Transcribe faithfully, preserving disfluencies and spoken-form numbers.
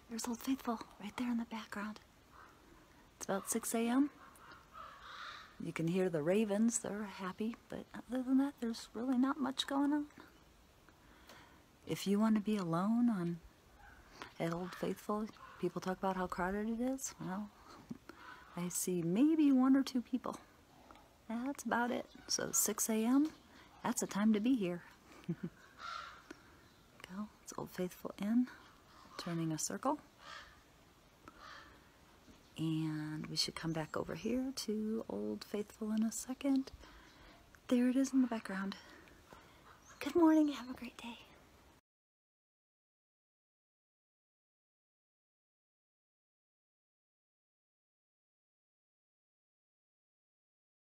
There's Old Faithful right there in the background. It's about six A M You can hear the ravens, they're happy, but other than that, there's really not much going on. If you want to be alone on at Old Faithful, people talk about how crowded it is. Well, I see maybe one or two people. That's about it. So six A M, that's the time to be here. Go, it's Old Faithful Inn, turning a circle. And we should come back over here to Old Faithful in a second. There it is in the background. Good morning, have a great day.